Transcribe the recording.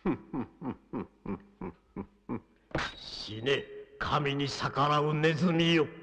死ね、神に逆らうネズミよ。